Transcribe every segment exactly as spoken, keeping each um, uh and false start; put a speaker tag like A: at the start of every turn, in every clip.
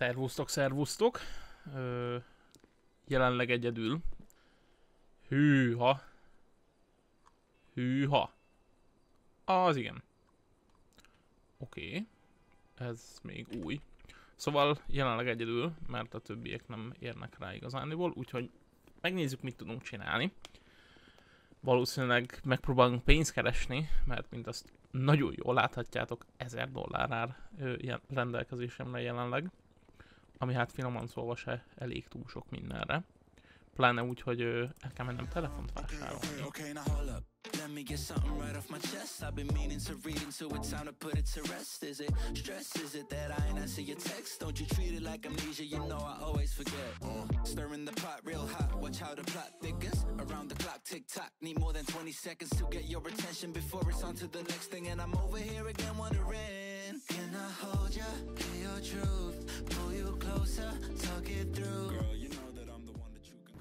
A: Szervusztok, szervusztok. Ö, jelenleg egyedül. Hűha. Hűha. Az igen. Oké. Okay. Ez még új. Szóval jelenleg egyedül, mert a többiek nem érnek rá igazániból, úgyhogy megnézzük, mit tudunk csinálni. Valószínűleg megpróbálunk pénzt keresni, mert mint azt nagyon jól láthatjátok, ezer dollár áll rendelkezésemre jelenleg. Ami hát finoman szólva se elég túl sok mindenre. Pláne úgy, hogy ö, el kell mennem telefont vásárolni.
B: Let me get something right off my chest. I've been meaning to read into it, time to put it to rest. Is it stress? Is it that I ain't answer your text? Don't you treat it like amnesia, you know I always forget. uh. Stirring the pot real hot, watch how the plot thickens. Around the clock, tick tock, need more than twenty seconds to get your attention before it's on to the next thing. And I'm over here again wondering, can I hold you, hear your truth, pull you closer, talk it through. Girl, you know that I'm the one that you can...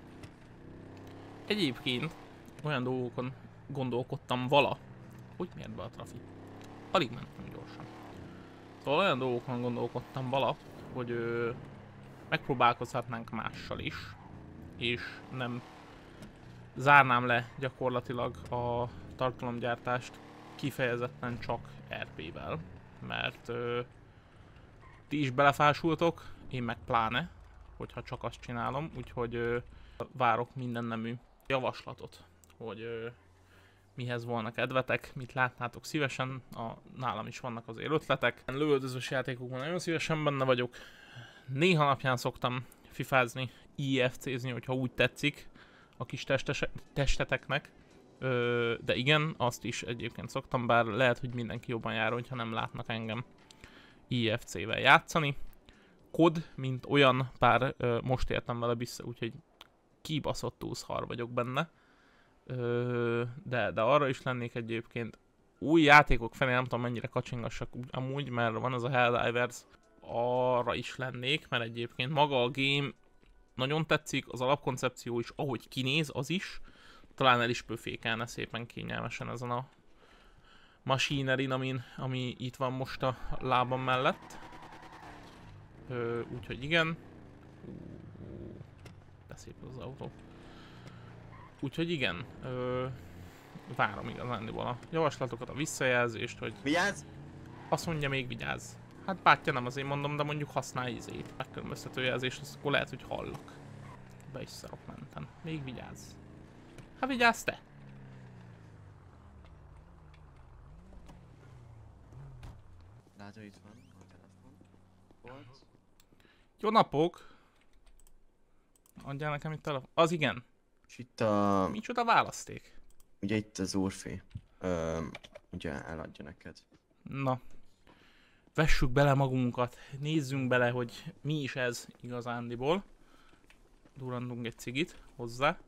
A: Egyébként olyan dolgokon gondolkodtam vala. Hogy miért be a trafi? Alig mentem gyorsan. Szóval olyan dolgokon gondolkodtam vala, hogy ö, megpróbálkozhatnánk mással is, és nem zárnám le gyakorlatilag a tartalomgyártást kifejezetten csak er pé-vel, mert ö, ti is belefásultok, én meg pláne, hogyha csak azt csinálom, úgyhogy ö, várok minden nemű javaslatot, hogy ö, mihez volna kedvetek, mit látnátok szívesen, a, nálam is vannak azért ötletek. Lövöldözős játékokban nagyon szívesen benne vagyok, néha napján szoktam fifázni, i ef cézni, hogyha úgy tetszik a kis testese, testeteknek, ö, de igen, azt is egyébként szoktam, bár lehet, hogy mindenki jobban jár, hogyha nem látnak engem i ef cével játszani. Kod, mint olyan, pár ö, most értem vele vissza, úgyhogy kibaszottul szar vagyok benne. Ö, de, de arra is lennék egyébként. Új játékok felé nem tudom mennyire kacsingassak amúgy, mert van az a Helldivers, arra is lennék, mert egyébként maga a game nagyon tetszik, az alapkoncepció is, ahogy kinéz, az is. Talán el is pöfékelne szépen kényelmesen ezen a machinerin, amin, ami itt van most a lábam mellett. Ö, úgyhogy igen. De szép az autó. Úgyhogy igen, ö, várom igazándiból a javaslatokat, a visszajelzést, hogy...
C: Vigyázz!
A: Azt mondja, még vigyázz. Hát bátya, nem azért mondom, de mondjuk használj izét. Megkülönböztető jelzést, azt akkor lehet, hogy hallak. Be is szarok menten. Még vigyázz. Hát vigyázz te!
C: Látod, itt van a telefon. Volt.
A: Jó napok! Adjál nekem itt telefon. Az igen.
C: És itt a...
A: Micsoda választék?
C: Ugye itt az úrfi. Ö, ugye eladja neked.
A: Na. Vessük bele magunkat. Nézzünk bele, hogy mi is ez igazándiból. Durrandunk egy cigit hozzá.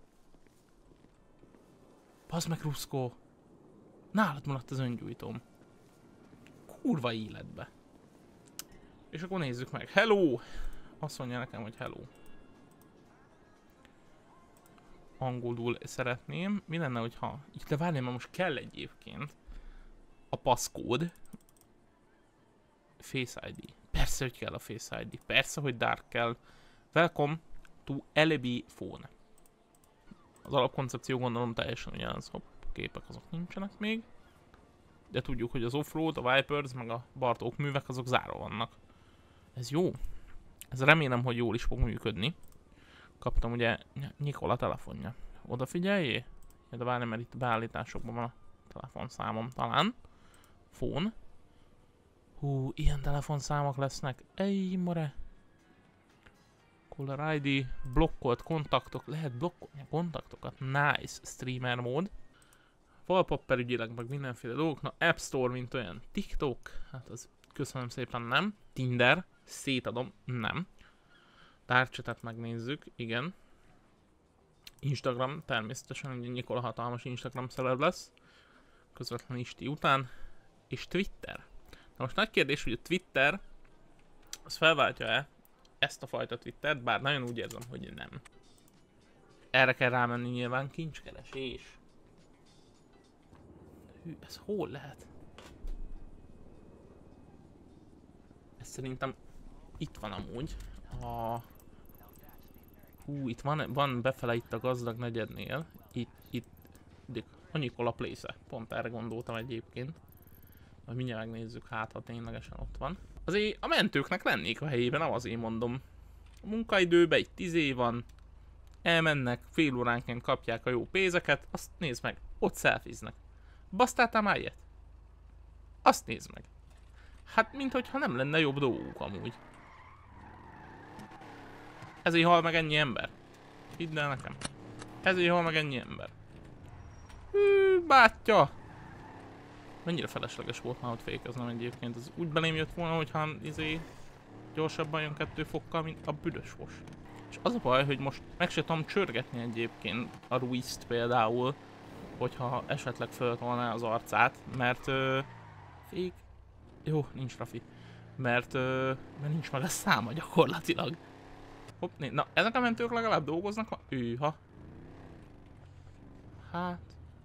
A: Bazd meg, Ruszkó! Nálad maradt az öngyújtóm. Kurva életbe. És akkor nézzük meg. Hello! Azt mondja nekem, hogy hello. Angolul szeretném. Mi lenne, hogyha... De várjál, mert most kell egyébként a passzkód. Face i dé. Persze, hogy kell a Face i dé. Persze, hogy Dark kell. Welcome to el bé phone. Az alapkoncepció gondolom teljesen ugyanaz. Hopp, képek azok nincsenek még. De tudjuk, hogy az Offroad, a Vipers, meg a Bartók művek azok zárva vannak. Ez jó. Ez remélem, hogy jól is fog működni. Kaptam ugye Nikola telefonja. Odafigyeljé? Ja, de várj, mert itt beállításokban van a telefonszámom talán. Phone. Hú, ilyen telefonszámok lesznek. Ej, more. Caller i dé. Blokkolt kontaktok. Lehet blokkolni a kontaktokat. Nice. Streamer mód. Wallpaper ügyileg meg mindenféle dolgok. Na, App Store, mint olyan. TikTok. Hát az köszönöm szépen nem. Tinder. Szétadom. Nem. Tárcsetet megnézzük, igen. Instagram, természetesen, ugye Nikola hatalmas Instagram celeb lesz. Közvetlen Isti után. És Twitter. Na most nagy kérdés, hogy a Twitter az felváltja-e ezt a fajta Twittert, bár nagyon úgy érzem, hogy nem. Erre kell rámenni nyilván, kincskeresés. Hű, ez hol lehet? Ez szerintem itt van amúgy a... Hú, itt van, van befele itt a gazdag negyednél. Itt, itt, itt a Nikola Place-e. Pont erre gondoltam egyébként. Majd mindjárt megnézzük, hát ha ténylegesen ott van. Azért a mentőknek lennék a helyében, nem azért mondom. A munkaidőben itt tíz év van. Elmennek, fél óránként kapják a jó pénzeket, azt nézd meg, ott szelfiznek. Basztáltál már ilyet? Azt nézd meg. Hát, minthogyha nem lenne jobb dolguk amúgy. Ezért hal meg ennyi ember. Hidd el nekem. Ezért hal meg ennyi ember. Hű, bátya! Mennyire felesleges volt már ott fékeznem egyébként. Az úgy belém jött volna, hogyha izé gyorsabban jön kettő fokkal, mint a büdös fos. És az a baj, hogy most meg se tudom csörgetni egyébként a Ruizt például, hogyha esetleg föltolná az arcát, mert ö, fék... Jó, nincs Rafi. Mert, ö, mert nincs meg a száma gyakorlatilag. Hopp, né, na, ezek a mentők legalább dolgoznak ma? Őha. Hát...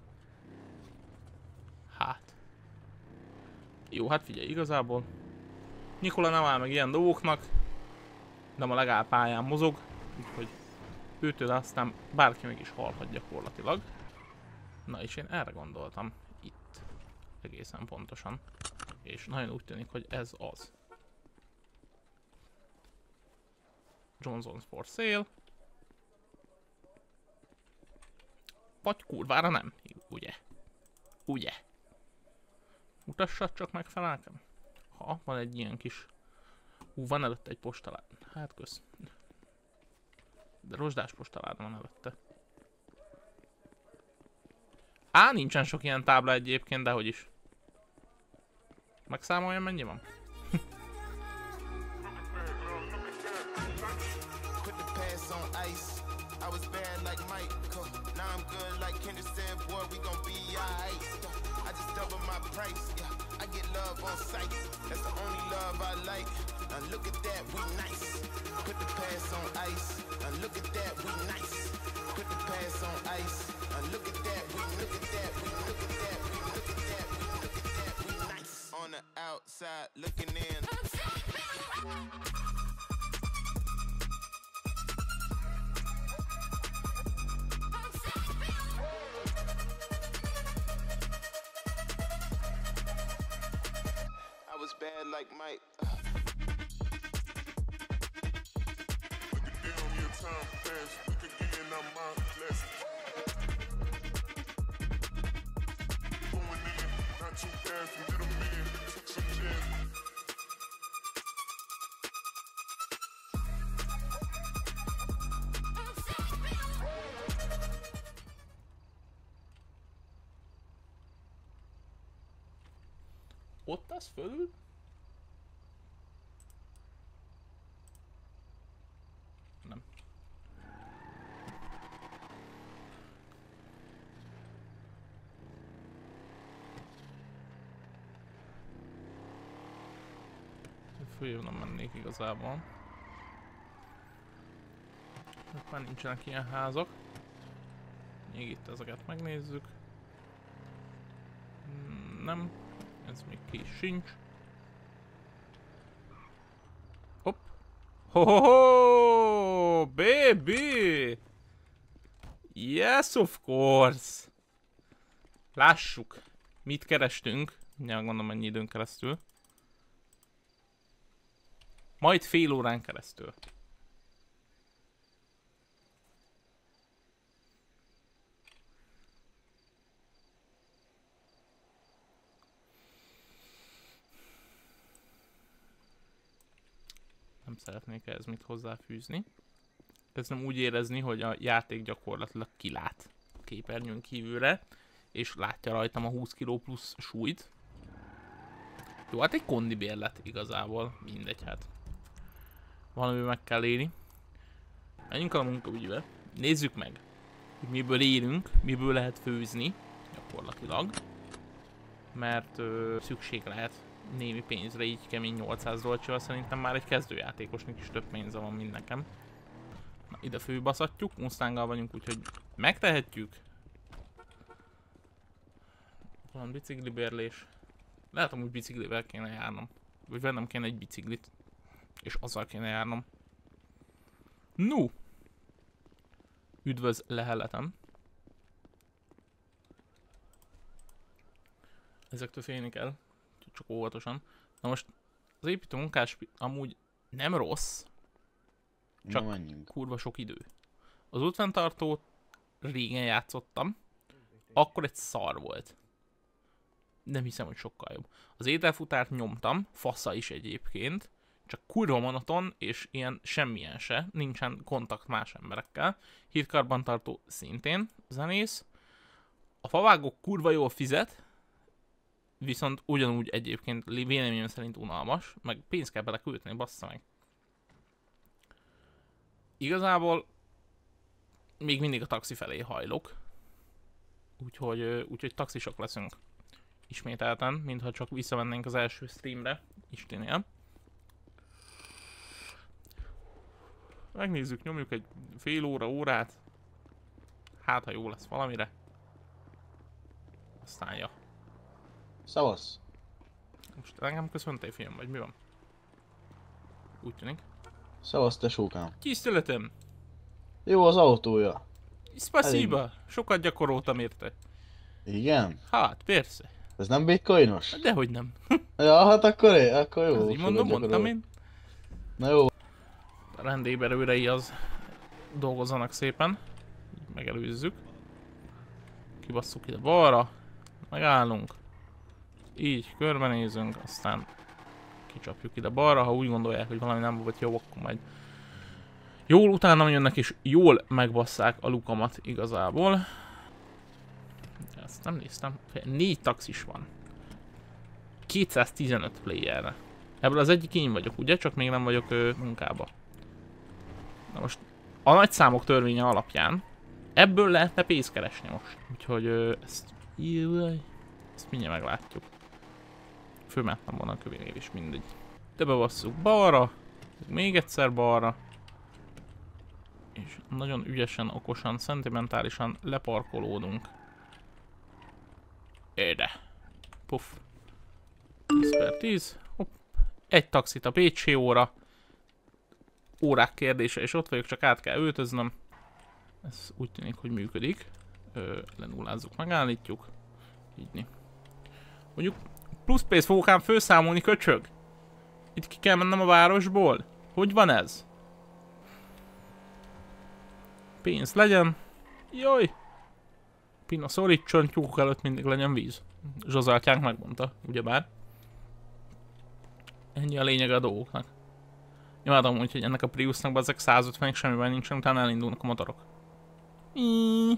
A: Hát... Jó, hát figyelj, igazából... Nikola nem áll meg ilyen dolgoknak. De a legalább pályán mozog. Úgyhogy őtől aztán bárki meg is halhat gyakorlatilag. Na és én erre gondoltam. Itt. Egészen pontosan. És nagyon úgy tűnik, hogy ez az. Johnson's for sale. Vagy kurvára nem. Ugye? Ugye? Mutassad csak meg fel nekem. Ha, van egy ilyen kis... Hú, van előtte egy postalád. Hát kösz. De rozsdás postalád van előtte. Á, nincsen sok ilyen tábla egyébként, de hogy is. Megszámoljam, mennyi van?
B: On sight, that's the only love I like. Now look at that, we nice. Put the past on ice. Now look at that, we nice. Put the past on ice. Now look at that, we look at that, we look at that, we look at that, we look at that, we nice. On the outside looking in. Bad like Mike. Uh. Look at them, your time pass. Look again, I'm my blessing. Going in, not too bad from little man. Took some gin.
A: Ott az fölül? Nem. Följebb nem mennék igazából. Ott már nincsenek ilyen házak. Még itt ezeket megnézzük. Nem. Ez még ki sincs. Hopp. Ho-ho-ho! Baby! Yes, of course! Lássuk, mit kerestünk. Mindjárt gondolom, mennyi időn keresztül. Majd fél órán keresztül. Nem szeretnék ehhez mit hozzáfűzni. Kezdem úgy érezni, hogy a játék gyakorlatilag kilát a képernyőn kívülre, és látja rajtam a húsz kiló plusz súlyt. Jó, hát egy kondibérlet igazából, mindegy, hát. Valami meg kell élni. Menjünk a munkaügybe. Nézzük meg, hogy miből élünk, miből lehet főzni, gyakorlatilag. Mert ö, szükség lehet némi pénzre, így kemény nyolcszáz dolcsival szerintem már egy kezdőjátékosnak is több pénze van, mint nekem. Na, ide főbaszatjuk, Mustanggal vagyunk, úgyhogy megtehetjük. Van biciklibérlés. Lehet amúgy biciklivel kéne járnom. Vagy vennem kéne egy biciklit. És azzal kéne járnom. No! Üdvöz leheletem. Ezektől félni kell. Csak óvatosan. Na most az építő munkás amúgy nem rossz. Csak
D: Na,
A: kurva sok idő. Az útfenntartót régen játszottam. Akkor egy szar volt. Nem hiszem, hogy sokkal jobb. Az ételfutárt nyomtam, fasza is egyébként. Csak kurva monoton, és ilyen semmilyen se. Nincsen kontakt más emberekkel. Hírkarbantartó szintén zenész. A favágó kurva jól fizet. Viszont ugyanúgy egyébként véleményem szerint unalmas. Meg pénzt kell bele költeni, bassza meg. Igazából még mindig a taxi felé hajlok. Úgyhogy, úgyhogy taxisok leszünk. Ismételten, mintha csak visszamennénk az első streamre. Istinél. Megnézzük, nyomjuk egy fél óra, órát. Hát, ha jó lesz valamire. Aztán ja.
D: Szavasz.
A: Most engem köszöntél, film, vagy mi van? Úgy tűnik.
D: Szavasz, tesókám.
A: Tiszteletem!
D: Jó az autója.
A: Spasiba! Sokat gyakoroltam érte.
D: Igen?
A: Hát, persze.
D: Ez nem bitcoinos?
A: Dehogy nem.
D: Ja, hát akkor, é, akkor jó.
A: Ez így mondom, mondtam én.
D: Na jó.
A: A rendéberőrei az dolgozzanak szépen. Megelőzzük. Kibasszuk ide balra. Megállunk. Így, körbenézünk, aztán kicsapjuk ide balra. Ha úgy gondolják, hogy valami nem volt jó, akkor majd jól utána jönnek és jól megbasszák a lukamat igazából. Ezt nem néztem. Négy taxis van. kétszáztizenöt playerre. Ebből az egyik én vagyok, ugye? Csak még nem vagyok ö, munkába. Na most a nagy számok törvénye alapján ebből lehetne pénzt keresni most. Úgyhogy ö, ezt... Jaj, ezt mindjárt meglátjuk. Fölmentem volna a kövénél is, mindegy. De bebasszuk balra, még egyszer balra. És nagyon ügyesen, okosan, szentimentálisan leparkolódunk. Ide. Puff. tíz per tíz. Hopp. Egy taxit a Pécsi óra. Órák kérdése, és ott vagyok, csak át kell öltöznöm. Ez úgy tűnik, hogy működik. Ö, lenullázzuk, megállítjuk. Így. Mondjuk plusz pénzt fogok ám felszámolni, köcsög. Itt ki kell mennem a városból. Hogy van ez? Pénz legyen. Jaj. Pina szorítson, tyúkok előtt mindig legyen víz. Zsozáltyánk megmondta, ugyebár. Ennyi a lényeg a dolgoknak. Imádom úgy, hogy ennek a Priusnak ezek százötvenig semmiben nincsen, utána elindulnak a motorok. Iiii.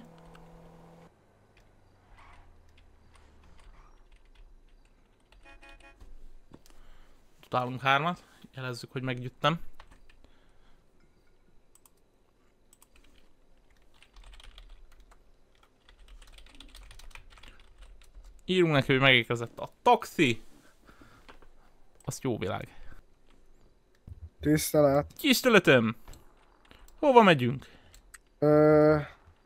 A: Tudálunk hármat, jelezzük, hogy meggyüttem. Írunk neki, hogy megérkezett a taxi. Azt jó világ.
E: Tisztelet.
A: Tiszteletem! Hova megyünk?
E: Ö...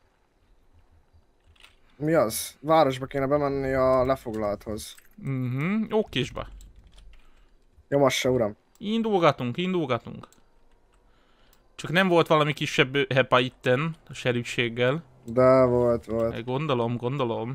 E: Mi az? Városba kéne bemenni a lefoglalthoz.
A: Mhm, jó kisba.
E: Nyomassa, uram.
A: Indulgatunk, indulgatunk. Csak nem volt valami kisebb hepa itten a serűséggel.
E: De volt, volt.
A: Gondolom, gondolom.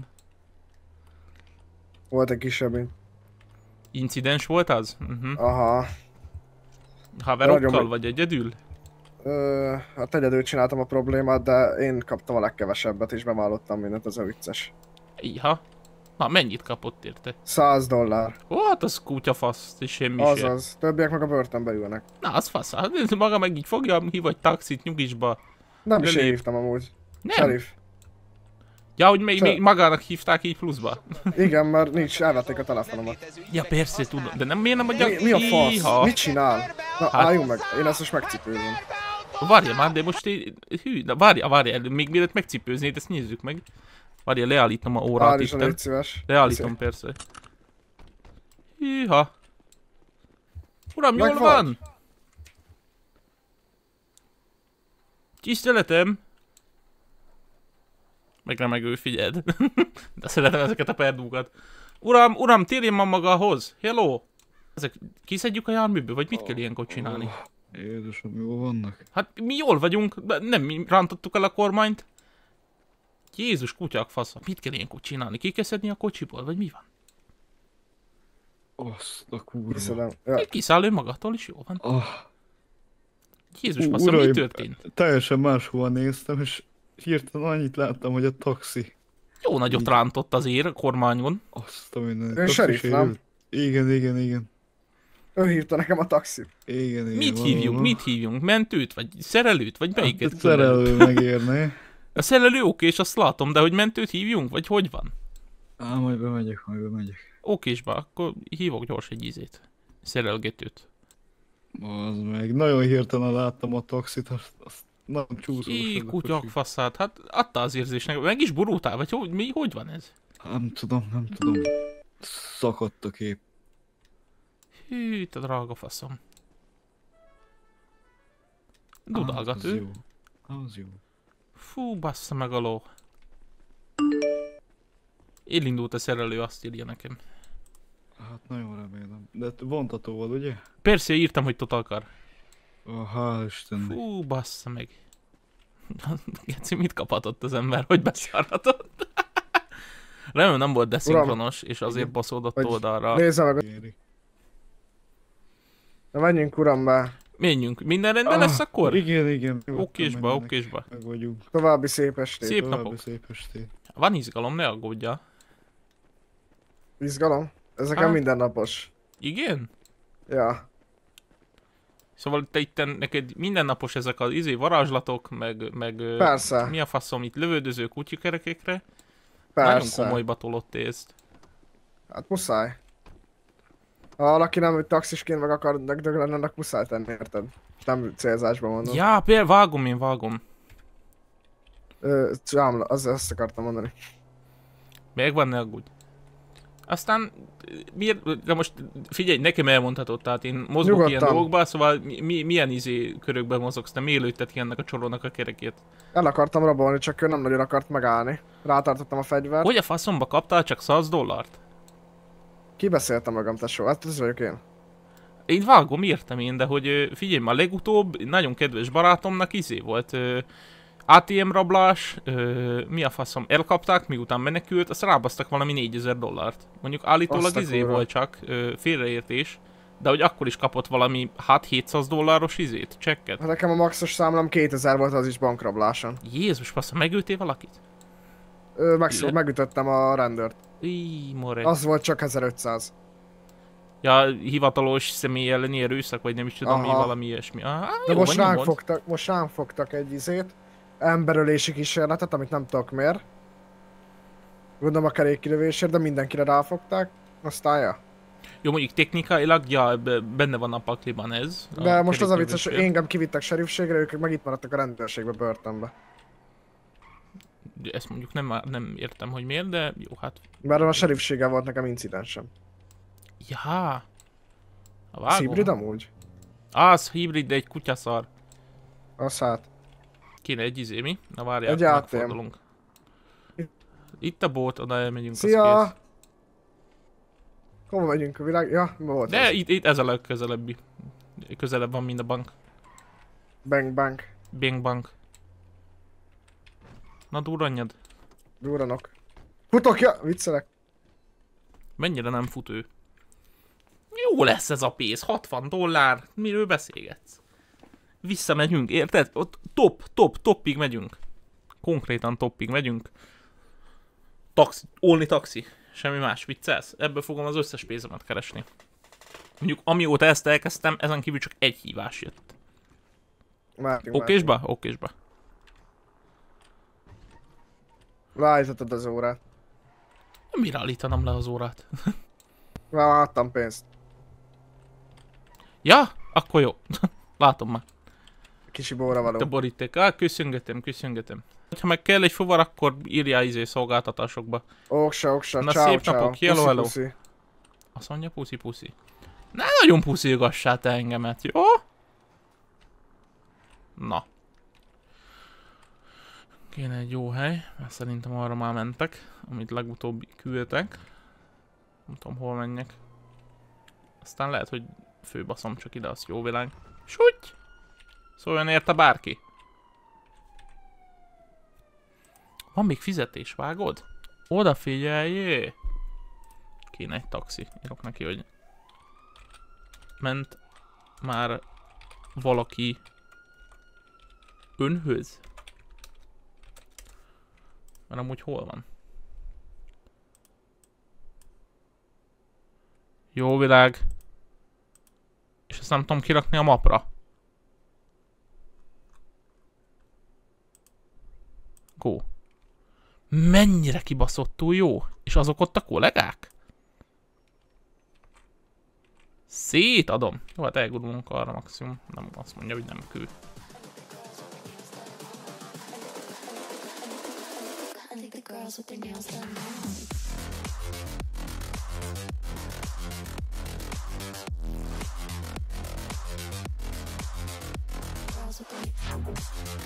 E: Volt egy kisebb.
A: Incidens volt az? Uh-huh.
E: Aha.
A: Haverokkal
E: Nagyon...
A: vagy egyedül?
E: Ö, hát egyedül csináltam a problémát, de én kaptam a legkevesebbet és bevállaltam mindent, az a vicces.
A: Iha. Na, mennyit kapott érte?
E: száz dollár.
A: Ó, hát az kutyafasz, és semmi se.
E: Azaz. Többiek meg a börtönbe ülnek.
A: Na, az fasz. Hát maga meg így fogja, hív egy taxit nyugisba.
E: Nem is
A: Lelép.
E: én hívtam amúgy.
A: Nem?
E: Sheriff.
A: Ja, hogy még,
E: Szer-
A: még magának hívták így pluszba.
E: Igen, mert nincs, elvették a telefonomat.
A: Ja, persze, tudom. De nem, miért nem adja?
E: Mi, mi a fasz?
A: Iha.
E: Mit csinál? Na,
A: Hát-
E: álljunk meg. Én ezt most megcipőzöm.
A: Várja már, de most én... Hű, de várja, várja, még mielőtt megcipőznéd, ezt nézzük meg. Várja, leállítom a órát
E: Állítson,
A: itten.
E: légy szíves.
A: Leállítom, persze. Hűha. Uram,
E: Meg
A: jól
E: vagy?
A: van? Tiszteletem. Meg remegő, figyeld. De szeretem ezeket a perdúkat. Uram, uram, térjen ma magához. Hello. Ezek kiszedjük a járműből, vagy mit kell ilyenkor csinálni?
F: Jézusom, jól vannak.
A: Hát mi jól vagyunk, de nem mi rántottuk el a kormányt. Jézus kutyák fasza, mit kell ilyenkor csinálni? Ki kell szedni a kocsiból, vagy mi van?
F: Azt a kurva.
E: Kiszedem. Ja.
A: Kiszáll ő magától is jó van.
F: Ah,
A: Jézus fasza, mi
F: uraim,
A: történt?
F: teljesen máshova néztem, és hirtelen annyit láttam, hogy a taxi.
A: Jó nagyot rántott azért a kormányon.
F: Azt a minden.
E: Ő serif, nem?
F: Igen, igen, igen.
E: Ő hívta nekem a taxit.
F: Igen, igen.
A: Mit hívjunk, mit hívjunk? Mentőt, vagy szerelőt, vagy melyiket?
F: Hát, szerelő megérné.
A: A szerelő oké, és azt látom, de hogy mentőt hívjunk, vagy hogy van?
F: Á, majd bemegyek, majd bemegyek.
A: Okésba, akkor hívok gyors egy ízét. Szerelgetőt.
F: Az meg, nagyon hirtelen láttam a taxit, azt, azt nagyon csúszós.
A: Jé,
F: ez a
A: kutyak
F: kocsi.
A: faszát, hát adta az érzésnek, meg is borultál, vagy hogy, mi, hogy van ez?
F: Nem tudom, nem tudom. Szakadt a kép.
A: Hű, te drága faszom.
F: Á,
A: Dudálgat
F: az
A: ő.
F: jó. Az jó.
A: Fú, bassza meg a ló. Elindult a szerelő, azt írja nekem.
F: Hát nagyon remélem. De vontatóval, ugye?
A: Persze, írtam, hogy tot akar.
F: Oh, hál' Istennek.
A: Fú, bassza meg. Geci, mit kaphatott az ember, hogy beszarhatott? Remélem nem volt deszinkronos, és azért baszódott
E: Hogy-
A: oldalra.
E: Nézze meg.
F: Kéri.
E: Na menjünk uram be.
A: Menjünk, minden rendben lesz akkor?
F: Igen, igen.
A: Okésba, okésba.
F: Meg vagyunk.
E: További szép estét.
A: Szép
F: További
A: napok.
F: szép estét.
A: Van izgalom, ne aggódjál.
E: Izgalom? Ez nekem
A: Hát.
E: mindennapos.
A: Igen?
E: Ja.
A: Szóval te itten neked mindennapos ezek az izé varázslatok, meg, meg ö,
E: Persze.
A: mi a faszom itt lövöldöző kutyikerekekre. Nagyon
E: Persze.
A: komolyba tolott ezt.
E: Hát muszáj. Ha valaki nem hogy taxisként meg akar dög lenni, annak muszáj tenni, érted? Nem célzásban mondom.
A: Ja, például vágom, én vágom.
E: Ö, csámla, az, azt akartam mondani.
A: Megvan, ne aggódj. Aztán miért, de most figyelj, nekem elmondhatod, tehát én mozgok
E: Nyugodtan.
A: ilyen dolgokba, szóval mi, mi, milyen izé körökben mozogsz, te miért lőtted ki ennek a csorónak a kerekét?
E: El akartam rabolni, csak ő nem nagyon akart megállni. Rátartottam a fegyvert.
A: Hogy a faszomba kaptál csak száz dollárt?
E: Ki beszéltem magam, tesó? Hát ez vagyok én.
A: Én vágom, értem én, de hogy ö, figyelj már, legutóbb nagyon kedves barátomnak izé volt ö, á té em rablás, ö, mi a faszom, elkapták, miután menekült, azt rábasztak valami négyezer dollárt. Mondjuk állítólag
E: Azt a
A: izé
E: kurva.
A: volt csak, ö, félreértés, de hogy akkor is kapott valami hát hétszáz dolláros izét, csekket.
E: Hát nekem a maxos számlám kétezer volt, az is bankrabláson.
A: Jézus faszom, megöltél valakit?
E: Ö, megszó,
A: Igen.
E: megütöttem a rendőrt.
A: Íj, more.
E: Az volt csak ezerötszáz.
A: Ja, hivatalos személy elleni erőszak, vagy nem is tudom mi,
E: Aha.
A: valami ilyesmi. Ah,
E: De
A: jó,
E: most
A: van,
E: ránk
A: nyomod.
E: fogtak, most ránk fogtak egy izét. Emberölési kísérletet, amit nem tudok miért. Gondolom a kerékkilövésért, de mindenkire ráfogták. Aztán ja.
A: Jó, mondjuk technikailag, ja, be- benne van a pakliban ez.
E: De most az a vicces, hogy
A: kerékülésért.
E: engem kivittek serifségre, ők meg itt maradtak a rendőrségbe, börtönbe.
A: Ezt mondjuk nem, nem értem, hogy miért, de jó, hát...
E: Mert a serifséggel volt nekem incidensem.
A: Ja. A
E: Az
A: vágom.
E: hibrid amúgy?
A: Az hibrid, de egy kutyaszar.
E: Az hát.
A: Kéne egy izé, mi? Na várjál,
E: Egy á té em.
A: megfordulunk. Itt a bolt, oda elmegyünk, az
E: Szia!
A: kész.
E: Hova megyünk a világ? Ja, mi volt
A: De
E: az?
A: itt, itt ez a legközelebbi. Közelebb van, mint a bank.
E: Bang bang.
A: Bing bank. Na durranjad.
E: Durranok. Futok, ja! Viccelek.
A: Mennyire nem fut ő? Jó lesz ez a pénz, hatvan dollár, miről beszélgetsz? Visszamegyünk, érted? Ott top, top, toppig megyünk. Konkrétan toppig megyünk. Taxi, olni taxi. Semmi más, viccelsz? Ebből fogom az összes pénzemet keresni. Mondjuk amióta ezt elkezdtem, ezen kívül csak egy hívás jött.
E: Mehetünk,
A: Okésba? Okésba.
E: Leállítottad az órát.
A: Mire állítanám le az órát?
E: Már láttam pénzt.
A: Ja? Akkor jó. Látom már.
E: Kisi bóra való.
A: Te boríték. Ah, köszöngetem, köszöngetem. Ha meg kell egy fuvar, akkor írjál izé szolgáltatásokba.
E: Oksa, oksa,
A: Na,
E: ciao,
A: szép
E: ciao.
A: napok, hello,
E: Puszi,
A: hello.
E: puszi.
A: Azt mondja puszi puszi. Ne nagyon puszilgassál te engemet, jó? Na. Kéne egy jó hely, mert szerintem arra már mentek, amit legutóbb küldtek. Nem tudom hol menjek. Aztán lehet, hogy főbaszom csak ide, az jó világ. Súgy! Szóljon érte bárki. Van még fizetés, vágod? Odafigyeljé! Kéne egy taxi. Írok neki, hogy ment már valaki önhöz? Mert amúgy hol van? Jó világ. És ezt nem tudom kirakni a mapra. Go. Mennyire kibaszottul jó? És azok ott a kollégák? Szétadom. Jó, hát elgurulunk arra maximum. Nem azt mondja, hogy nem kő.